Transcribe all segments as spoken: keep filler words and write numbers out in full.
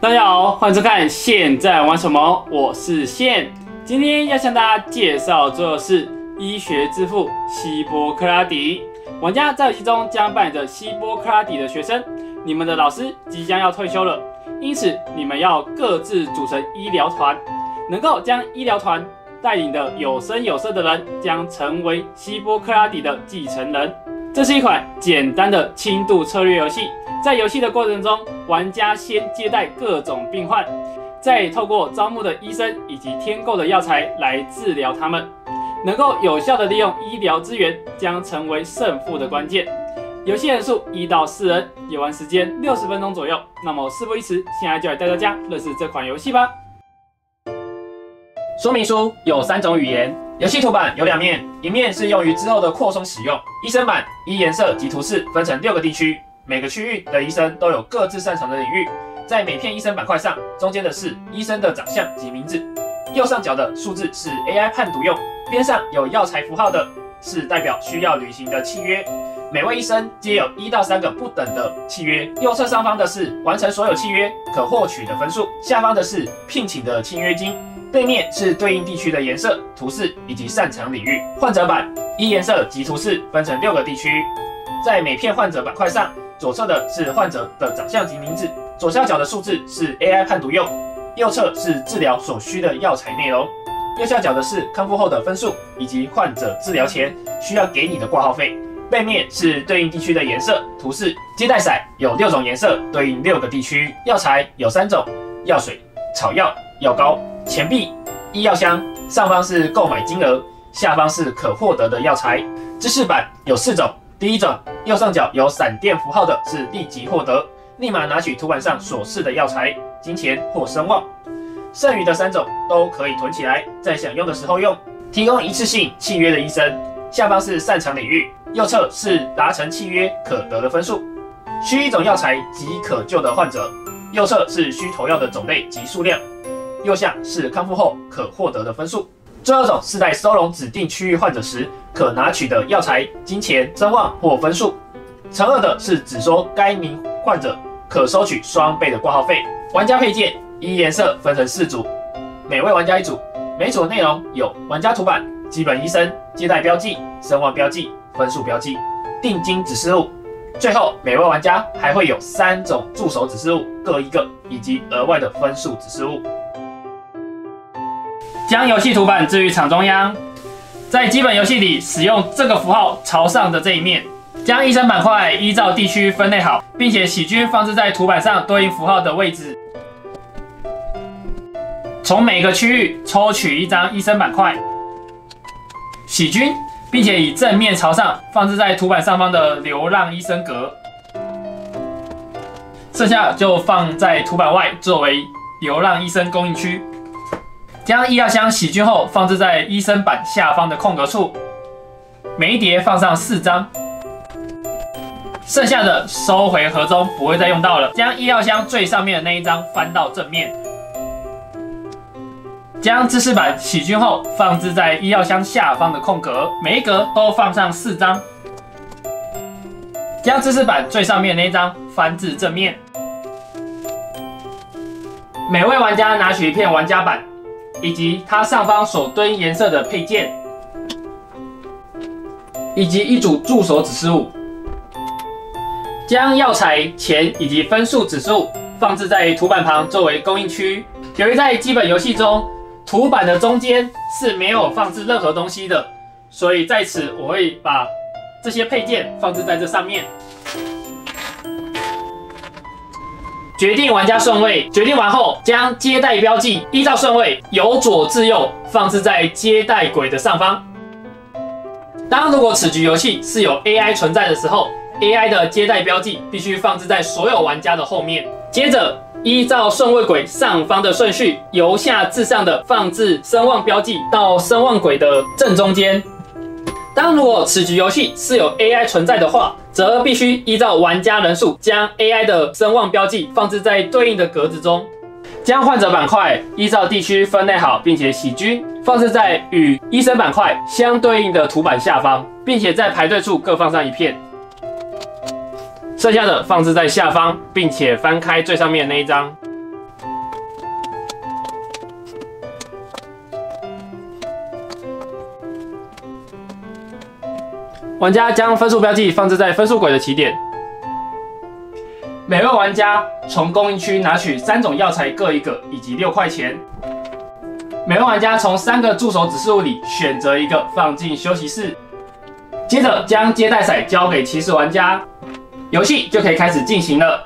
大家好，欢迎收看《现在玩什么》，我是宪。今天要向大家介绍做的是医学之父希波克拉底。玩家在游戏中将扮演着希波克拉底的学生，你们的老师即将要退休了，因此你们要各自组成医疗团，能够将医疗团带领的有声有色的人将成为希波克拉底的继承人。这是一款简单的轻度策略游戏。在游戏的过程中，玩家先接待各种病患，再透过招募的医生以及添购的药材来治疗他们。能够有效的利用医疗资源，将成为胜负的关键。游戏人数一到四人，游玩时间六十分钟左右。那么事不宜迟，现在就来带大家认识这款游戏吧。说明书有三种语言。游戏图板有两面，一面是用于之后的扩充使用。医生版依颜色及图示分成六个地区。每个区域的医生都有各自擅长的领域，在每片医生板块上，中间的是医生的长相及名字，右上角的数字是 A I 判读用，边上有药材符号的是代表需要履行的契约。每位医生皆有一到三个不等的契约。右侧上方的是完成所有契约可获取的分数，下方的是聘请的签约金，背面是对应地区的颜色、图示以及擅长领域。患者版依颜色及图示分成六个地区，在每片患者板块上。左侧的是患者的长相及名字，左下角的数字是 A I 判读用，右侧是治疗所需的药材内容，右下角的是康复后的分数以及患者治疗前需要给你的挂号费。背面是对应地区的颜色、图示。接待骰有六种颜色，对应六个地区。药材有三种：药水、草药、药膏。钱币、医药箱，上方是购买金额，下方是可获得的药材。知识板有四种。第一种，右上角有闪电符号的是立即获得，立马拿取图板上所示的药材、金钱或声望。剩余的三种都可以囤起来，在想用的时候用。提供一次性契约的医生，下方是擅长领域，右侧是达成契约可得的分数。需一种药材及可救的患者，右侧是需投药的种类及数量，右下是康复后可获得的分数。最后种是在收容指定区域患者时可拿取的药材、金钱、声望或分数。乘二的是只说该名患者可收取双倍的挂号费。玩家配件依颜色分成四组，每位玩家一组，每组内容有玩家图板、基本医生、接待标记、声望标记、分数标记、定金指示物。最后每位玩家还会有三种助手指示物，各一个，以及额外的分数指示物。将游戏图板置于场中央，在基本游戏里使用这个符号朝上的这一面，将医生板块依照地区分类好，并且洗菌放置在图板上对应符号的位置。从每个区域抽取一张医生板块，洗菌，并且以正面朝上放置在图板上方的流浪医生格，剩下就放在图板外作为流浪医生供应区。将医药箱洗菌后放置在医生板下方的空格处，每一叠放上四张，剩下的收回盒中，不会再用到了。将医药箱最上面的那一张翻到正面，将知识板洗菌后放置在医药箱下方的空格，每一格都放上四张。将知识板最上面那一张翻至正面，每位玩家拿取一片玩家板。以及它上方所对应颜色的配件，以及一组助手指示物，将药材、钱以及分数指示物放置在图板旁作为供应区。由于在基本游戏中，图板的中间是没有放置任何东西的，所以在此我会把这些配件放置在这上面。决定玩家顺位，决定完后，将接待标记依照顺位由左至右放置在接待轨的上方。当如果此局游戏是有 A I 存在的时候 ，A I 的接待标记必须放置在所有玩家的后面。接着，依照顺位轨上方的顺序，由下至上的放置声望标记到声望轨的正中间。当如果此局游戏是有 A I 存在的话，则必须依照玩家人数将 A I 的声望标记放置在对应的格子中。将患者板块依照地区分类好，并且洗均，放置在与医生板块相对应的图板下方，并且在排队处各放上一片。剩下的放置在下方，并且翻开最上面的那一张。 玩家将分数标记放置在分数轨的起点。每位玩家从供应区拿取三种药材各一个，以及六块钱。每位玩家从三个助手指示物里选择一个放进休息室，接着将接待骰交给起始玩家，游戏就可以开始进行了。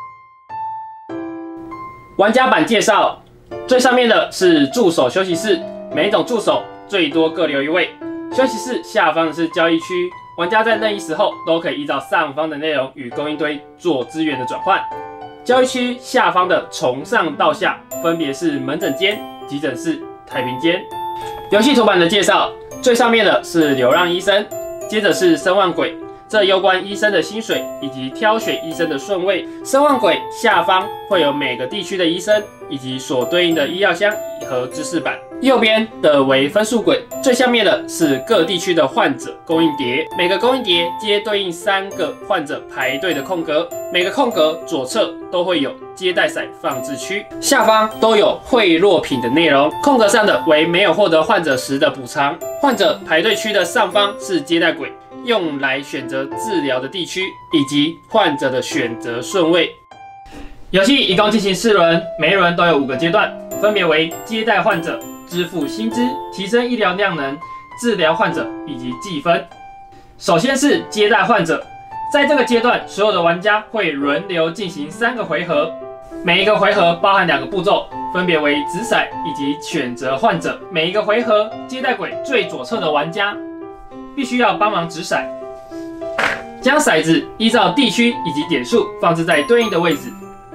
玩家版介绍：最上面的是助手休息室，每一种助手最多各留一位。休息室下方的是交易区，玩家在任意时候都可以依照上方的内容与供应堆做资源的转换。交易区下方的从上到下分别是门诊间、急诊室、太平间。游戏图版的介绍：最上面的是流浪医生，接着是声望轨，这攸关医生的薪水以及挑选医生的顺位。声望轨下方会有每个地区的医生以及所对应的医药箱和知识板。右边的为分数轨，最下面的是各地区的患者供应碟，每个供应碟皆对应三个患者排队的空格，每个空格左侧都会有接待骰放置区，下方都有贿赂品的内容。空格上的为没有获得患者时的补偿。患者排队区的上方是接待轨，用来选择治疗的地区以及患者的选择顺位。游戏一共进行四轮，每一轮都有五个阶段，分别为接待患者、支付薪资、提升医疗量能、治疗患者以及计分。首先是接待患者，在这个阶段，所有的玩家会轮流进行三个回合，每一个回合包含两个步骤，分别为掷骰以及选择患者。每一个回合，接待轨最左侧的玩家必须要帮忙掷骰，将骰子依照地区以及点数放置在对应的位置。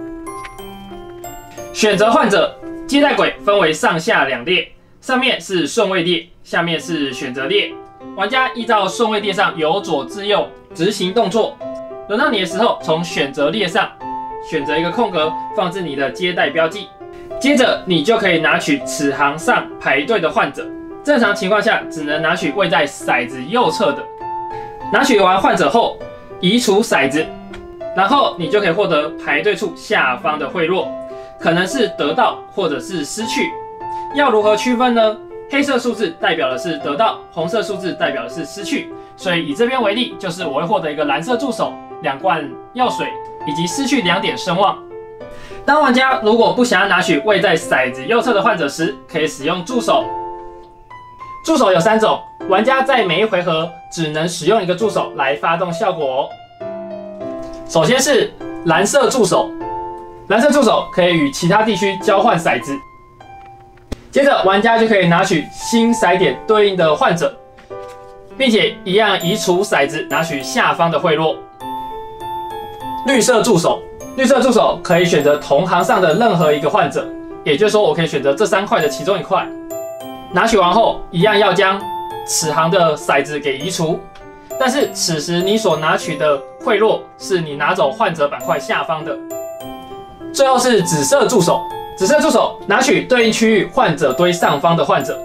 选择患者，接待轨分为上下两列，上面是顺位列，下面是选择列。玩家依照顺位列上由左至右执行动作，轮到你的时候，从选择列上选择一个空格，放置你的接待标记，接着你就可以拿取此行上排队的患者。正常情况下只能拿取位在骰子右侧的。拿取完患者后，移除骰子，然后你就可以获得排队处下方的贿赂。可能是得到或者是失去，要如何区分呢？黑色数字代表的是得到，红色数字代表的是失去。所以以这边为例，就是我会获得一个蓝色助手、两罐药水以及失去两点声望。当玩家如果不想要拿取位在骰子右侧的患者时，可以使用助手。助手有三种，玩家在每一回合只能使用一个助手来发动效果哦。首先是蓝色助手。蓝色助手可以与其他地区交换骰子，接着玩家就可以拿取新骰点对应的患者，并且一样移除骰子，拿取下方的贿赂。绿色助手，绿色助手可以选择同行上的任何一个患者，也就是说我可以选择这三块的其中一块，拿取完后一样要将此行的骰子给移除，但是此时你所拿取的贿赂是你拿走患者板块下方的。最后是紫色助手，紫色助手拿取对应区域患者堆上方的患者，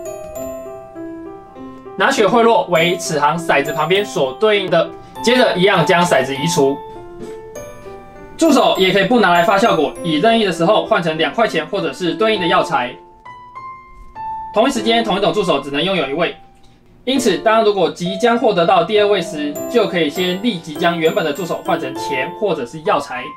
拿取贿赂为此行骰子旁边所对应的，接着一样将骰子移除。助手也可以不拿来发效果，以任意的时候换成两块钱或者是对应的药材。同一时间同一种助手只能拥有一位，因此当如果即将获得到第二位时，就可以先立即将原本的助手换成钱或者是药材。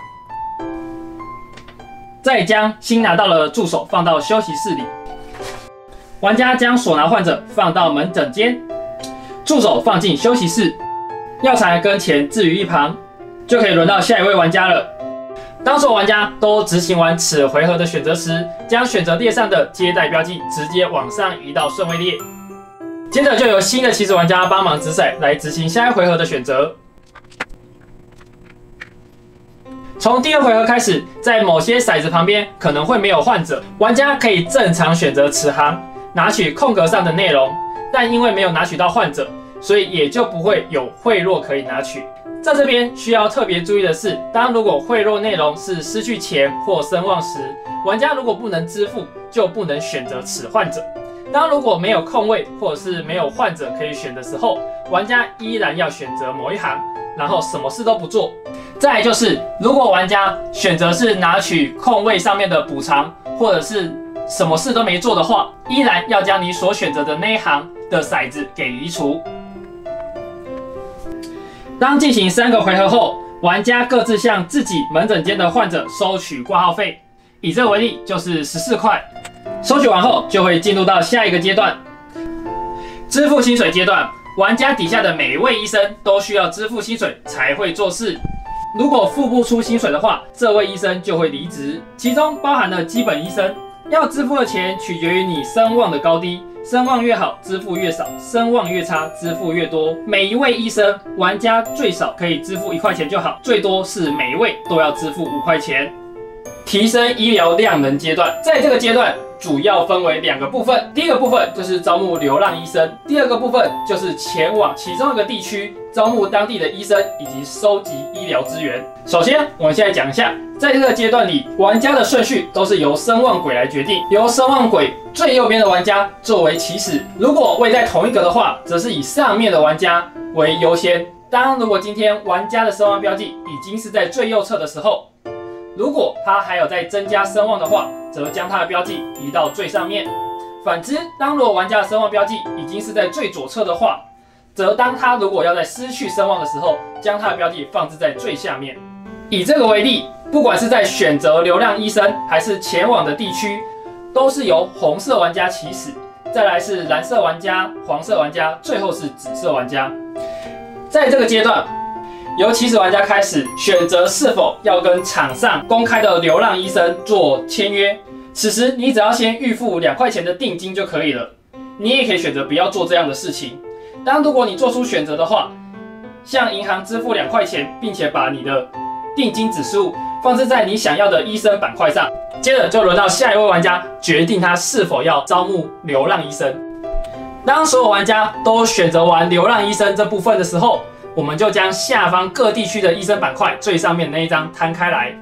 再将新拿到的助手放到休息室里，玩家将所拿患者放到门诊间，助手放进休息室，药材跟钱置于一旁，就可以轮到下一位玩家了。当所有玩家都执行完此回合的选择时，将选择列上的接待标记直接往上移到顺位列，接着就由新的起始玩家帮忙掷骰来执行下一回合的选择。从第二回合开始，在某些骰子旁边可能会没有患者，玩家可以正常选择此行，拿取空格上的内容，但因为没有拿取到患者，所以也就不会有贿赂可以拿取。在这边需要特别注意的是，当如果贿赂内容是失去钱或声望时，玩家如果不能支付，就不能选择此患者。当如果没有空位或者是没有患者可以选的时候，玩家依然要选择某一行，然后什么事都不做。再来就是，如果玩家选择是拿取空位上面的补偿，或者是什么事都没做的话，依然要将你所选择的那一行的骰子给移除。 当进行三个回合后，玩家各自向自己门诊间的患者收取挂号费，以这个为例就是十四块。收取完后，就会进入到下一个阶段，支付薪水阶段。玩家底下的每一位医生都需要支付薪水才会做事。如果付不出薪水的话，这位医生就会离职，其中包含了基本医生。要支付的钱取决于你声望的高低，声望越好，支付越少；声望越差，支付越多。每一位医生，玩家最少可以支付一块钱就好，最多是每一位都要支付五块钱。提升医疗量能阶段，在这个阶段主要分为两个部分，第一个部分就是招募流浪医生，第二个部分就是前往其中一个地区招募当地的医生以及收集医疗资源。首先，我们现在讲一下，在这个阶段里，玩家的顺序都是由声望轨来决定，由声望轨最右边的玩家作为起始，如果位在同一格的话，则是以上面的玩家为优先。当如果今天玩家的声望标记已经是在最右侧的时候，如果他还有在增加声望的话，则将他的标记移到最上面。反之，当如果玩家的声望标记已经是在最左侧的话，则当他如果要在失去声望的时候，将他的标记放置在最下面。以这个为例，不管是在选择流浪医生还是前往的地区，都是由红色玩家起始，再来是蓝色玩家、黄色玩家，最后是紫色玩家。在这个阶段，由起始玩家开始选择是否要跟场上公开的流浪医生做签约。此时你只要先预付两块钱的定金就可以了。你也可以选择不要做这样的事情。当如果你做出选择的话，向银行支付两块钱，并且把你的定金指数放置在你想要的医生板块上。接着就轮到下一位玩家决定他是否要招募流浪医生。当所有玩家都选择完流浪医生这部分的时候，我们就将下方各地区的医生板块最上面那一张摊开来，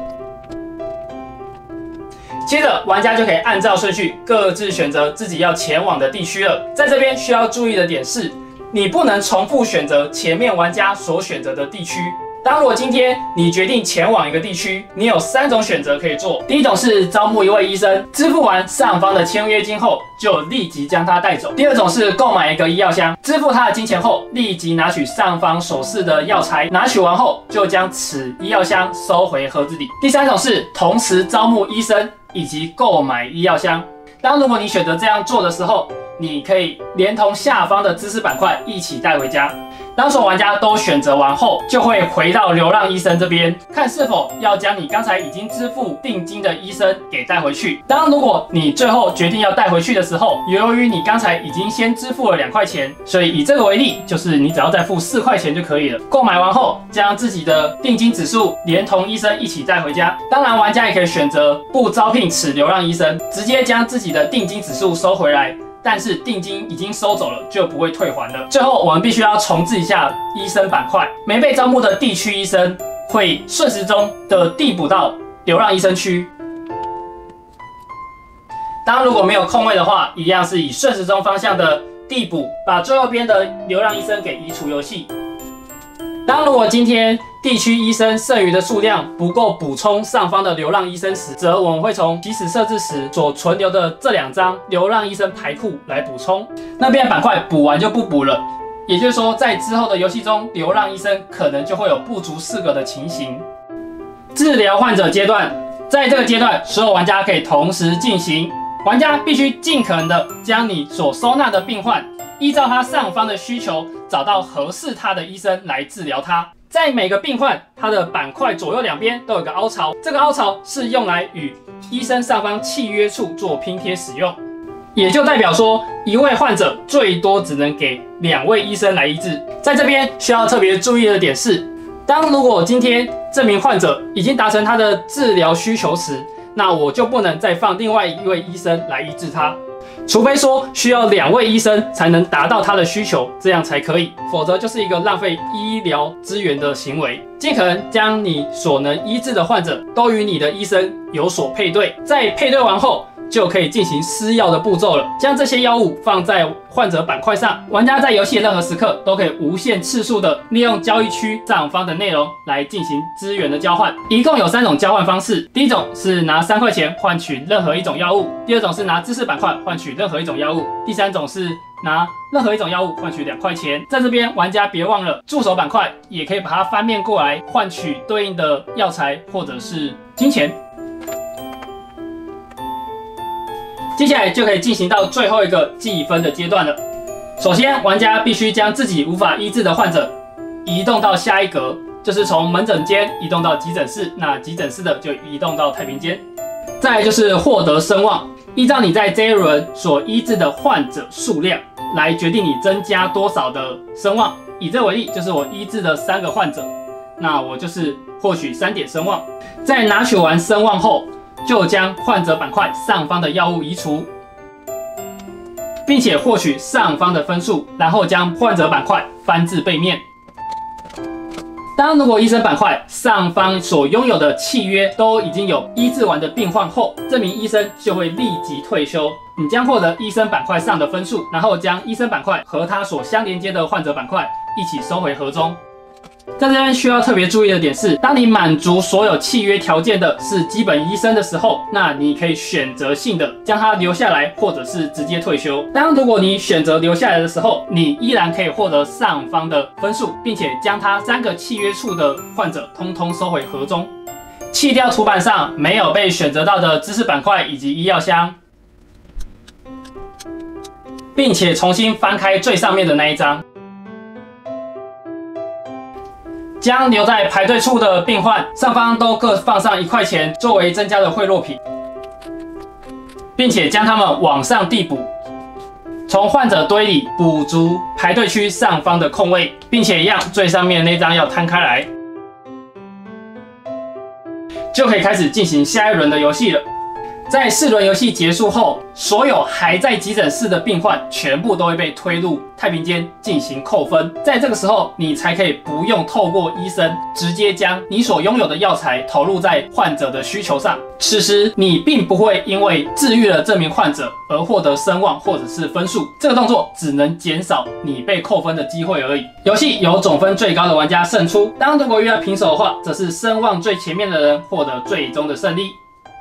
接着玩家就可以按照顺序各自选择自己要前往的地区了。在这边需要注意的点是，你不能重复选择前面玩家所选择的地区。当如果今天你决定前往一个地区，你有三种选择可以做。第一种是招募一位医生，支付完上方的签约金后，就立即将他带走。第二种是购买一个医药箱，支付他的金钱后，立即拿取上方所示的药材，拿取完后就将此医药箱收回盒子里。第三种是同时招募医生以及购买医药箱。当如果你选择这样做的时候，你可以连同下方的知识板块一起带回家。当所有玩家都选择完后，就会回到流浪医生这边，看是否要将你刚才已经支付定金的医生给带回去。当如果你最后决定要带回去的时候，由于你刚才已经先支付了两块钱，所以以这个为例，就是你只要再付四块钱就可以了。购买完后，将自己的定金指数连同医生一起带回家。当然，玩家也可以选择不招聘此流浪医生，直接将自己的定金指数收回来。但是定金已经收走了，就不会退还了。最后，我们必须要重置一下医生板块，没被招募的地区医生会顺时钟的递补到流浪医生区。当如果没有空位的话，一样是以顺时钟方向的递补，把最右边的流浪医生给移除游戏。当如果今天地区医生剩余的数量不够补充上方的流浪医生时，则我们会从起始设置时所存留的这两张流浪医生牌库来补充。那边的板块补完就不补了，也就是说，在之后的游戏中，流浪医生可能就会有不足四个的情形。治疗患者阶段，在这个阶段，所有玩家可以同时进行。玩家必须尽可能的将你所收纳的病患，依照他上方的需求，找到合适他的医生来治疗他。在每个病患，它的板块左右两边都有个凹槽，这个凹槽是用来与医生上方契约处做拼贴使用，也就代表说，一位患者最多只能给两位医生来医治。在这边需要特别注意的点是，当如果今天这名患者已经达成他的治疗需求时，那我就不能再放另外一位医生来医治他。除非说需要两位医生才能达到他的需求，这样才可以，否则就是一个浪费医疗资源的行为。尽可能将你所能医治的患者都与你的医生有所配对，在配对完后， 就可以进行施药的步骤了。将这些药物放在患者板块上，玩家在游戏的任何时刻都可以无限次数的利用交易区上方的内容来进行资源的交换。一共有三种交换方式，第一种是拿三块钱换取任何一种药物，第二种是拿知识板块换取任何一种药物，第三种是拿任何一种药物换取两块钱。在这边，玩家别忘了助手板块也可以把它翻面过来换取对应的药材或者是金钱。接下来就可以进行到最后一个计分的阶段了。首先，玩家必须将自己无法医治的患者移动到下一格，就是从门诊间移动到急诊室，那急诊室的就移动到太平间。再来就是获得声望，依照你在这一轮所医治的患者数量来决定你增加多少的声望。以这为例，就是我医治的三个患者，那我就是获取三点声望。在拿取完声望后，就将患者板块上方的药物移除，并且获取上方的分数，然后将患者板块翻至背面。当如果医生板块上方所拥有的契约都已经有医治完的病患后，这名医生就会立即退休。你将获得医生板块上的分数，然后将医生板块和他所相连接的患者板块一起收回盒中。在这边需要特别注意的点是，当你满足所有契约条件的是基本医生的时候，那你可以选择性的将他留下来，或者是直接退休。当如果你选择留下来的时候，你依然可以获得上方的分数，并且将他三个契约处的患者通通收回盒中。弃掉图板上没有被选择到的知识板块以及医药箱，并且重新翻开最上面的那一张。将留在排队处的病患上方都各放上一块钱作为增加的贿赂品，并且将它们往上递补，从患者堆里补足排队区上方的空位，并且一样最上面那张要摊开来，就可以开始进行下一轮的游戏了。在四轮游戏结束后，所有还在急诊室的病患全部都会被推入太平间进行扣分。在这个时候，你才可以不用透过医生，直接将你所拥有的药材投入在患者的需求上。此时，你并不会因为治愈了这名患者而获得声望或者是分数，这个动作只能减少你被扣分的机会而已。游戏由总分最高的玩家胜出，当如果遇到平手的话，则是声望最前面的人获得最终的胜利。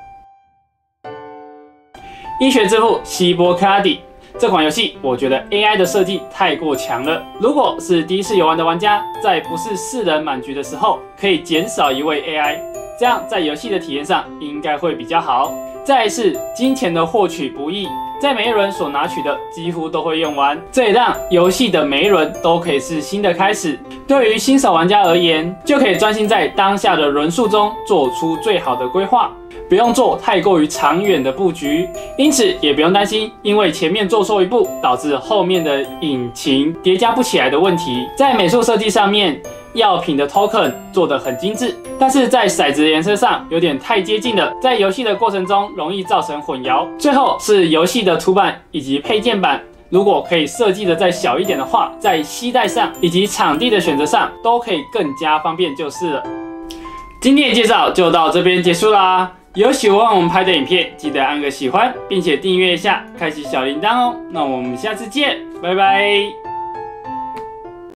医学之父希波克拉底这款游戏，我觉得 A I 的设计太过强了。如果是第一次游玩的玩家，在不是四人满局的时候，可以减少一位 A I， 这样在游戏的体验上应该会比较好。再来是金钱的获取不易，在每一轮所拿取的几乎都会用完，这也让游戏的每一轮都可以是新的开始。对于新手玩家而言，就可以专心在当下的轮数中做出最好的规划。不用做太过于长远的布局，因此也不用担心因为前面做错一步导致后面的引擎叠加不起来的问题。在美术设计上面，药品的 token 做得很精致，但是在骰子的颜色上有点太接近了，在游戏的过程中容易造成混淆。最后是游戏的图板以及配件板，如果可以设计的再小一点的话，在携带上以及场地的选择上都可以更加方便就是了。今天的介绍就到这边结束啦。有喜欢我们拍的影片，记得按个喜欢，并且订阅一下，开启小铃铛哦。那我们下次见，拜拜。